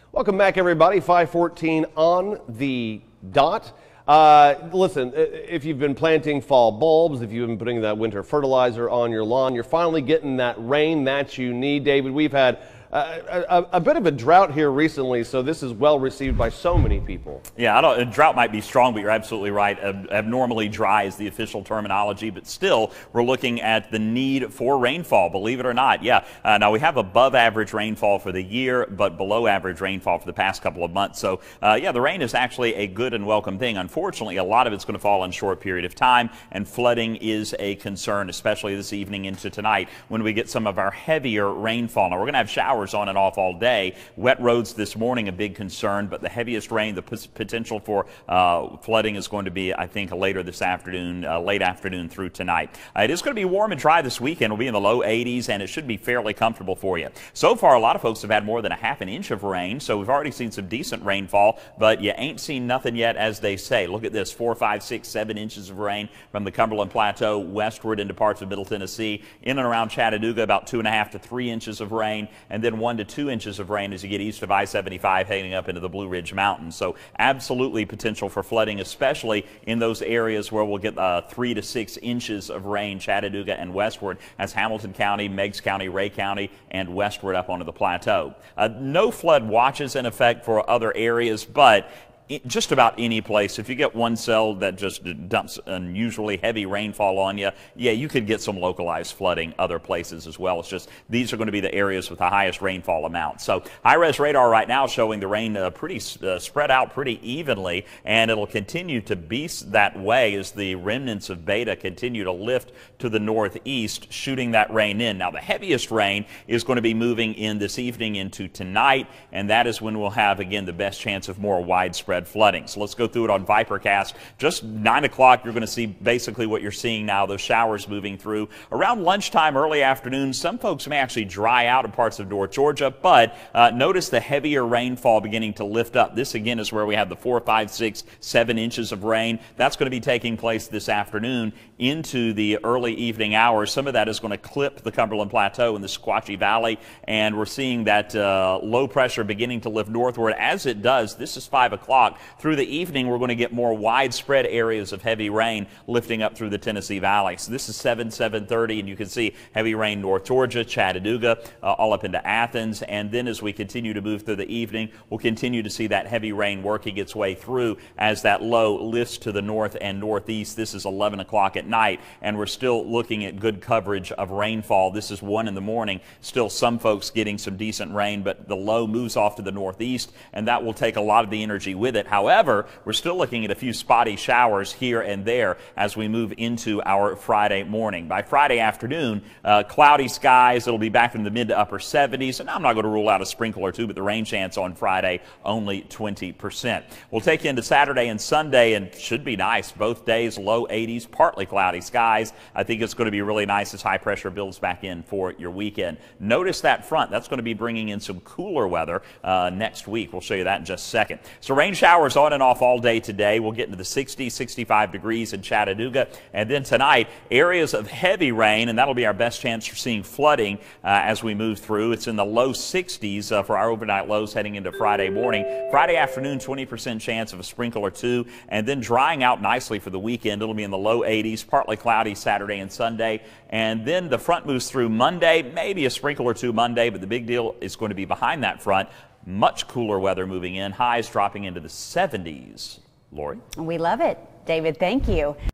Welcome back, everybody. 5:14 on the dot. Listen, if you've been planting fall bulbs, if you've been putting that winter fertilizer on your lawn, you're finally getting that rain that you need. David, we've had a bit of a drought here recently, so this is well received by so many people. Yeah, drought might be strong, but you're absolutely right. Abnormally dry is the official terminology, but still, we're looking at the need for rainfall, believe it or not. Yeah, now we have above average rainfall for the year, but below average rainfall for the past couple of months. So, yeah, the rain is actually a good and welcome thing. Unfortunately, a lot of it's going to fall in a short period of time, and flooding is a concern, especially this evening into tonight when we get some of our heavier rainfall. Now, we're going to have showers on and off all day. Wet roads this morning, a big concern, but the heaviest rain, the potential for flooding is going to be, I think, later this afternoon, late afternoon through tonight. It is going to be warm and dry this weekend. It'll be in the low 80s, and it should be fairly comfortable for you. So far, a lot of folks have had more than a half an inch of rain, so we've already seen some decent rainfall, but you ain't seen nothing yet, as they say. Look at this, 4, 5, 6, 7 inches of rain from the Cumberland Plateau westward into parts of Middle Tennessee. In and around Chattanooga, about 2.5 to 3 inches of rain, and then 1 to 2 inches of rain as you get east of I-75 heading up into the Blue Ridge Mountains. So absolutely potential for flooding, especially in those areas where we'll get 3 to 6 inches of rain, Chattanooga and westward. That's Hamilton County, Meigs County, Ray County, and westward up onto the plateau. No flood watches in effect for other areas, but just about any place, if you get one cell that just dumps unusually heavy rainfall on you, yeah, you could get some localized flooding other places as well. It's just these are going to be the areas with the highest rainfall amount. So high-res radar right now showing the rain pretty spread out pretty evenly, and it'll continue to be that way as the remnants of beta continue to lift to the northeast, shooting that rain in. Now, the heaviest rain is going to be moving in this evening into tonight, and that is when we'll have, again, the best chance of more widespread flooding. So let's go through it on ViperCast. Just 9 o'clock, you're going to see basically what you're seeing now, those showers moving through. Around lunchtime, early afternoon, some folks may actually dry out in parts of North Georgia, but notice the heavier rainfall beginning to lift up. This, again, is where we have the 4, 5, 6, 7 inches of rain. That's going to be taking place this afternoon into the early evening hours. Some of that is going to clip the Cumberland Plateau in the Sequatchie Valley, and we're seeing that low pressure beginning to lift northward. As it does, this is 5 o'clock. Through the evening, we're going to get more widespread areas of heavy rain lifting up through the Tennessee Valley. So this is 7:30, and you can see heavy rain North Georgia, Chattanooga, all up into Athens. And then as we continue to move through the evening, we'll continue to see that heavy rain working its way through as that low lifts to the north and northeast. This is 11 o'clock at night, and we're still looking at good coverage of rainfall. This is 1 in the morning. Still some folks getting some decent rain, but the low moves off to the northeast, and that will take a lot of the energy with it. However, we're still looking at a few spotty showers here and there as we move into our Friday morning. By Friday afternoon, cloudy skies. It'll be back in the mid to upper 70s, and I'm not going to rule out a sprinkle or two, but the rain chance on Friday only 20%. We'll take you into Saturday and Sunday, and should be nice. Both days, low 80s, partly cloudy skies. I think it's going to be really nice as high pressure builds back in for your weekend. Notice that front. That's going to be bringing in some cooler weather next week. We'll show you that in just a second. So rain showers on and off all day today. We'll get into the 60, 65 degrees in Chattanooga. And then tonight, areas of heavy rain, and that'll be our best chance for seeing flooding as we move through. It's in the low 60s for our overnight lows heading into Friday morning. Friday afternoon, 20% chance of a sprinkle or two, and then drying out nicely for the weekend. It'll be in the low 80s, partly cloudy Saturday and Sunday. And then the front moves through Monday, maybe a sprinkle or two Monday, but the big deal is going to be behind that front. Much cooler weather moving in, highs dropping into the 70s. Lori? We love it. David, thank you.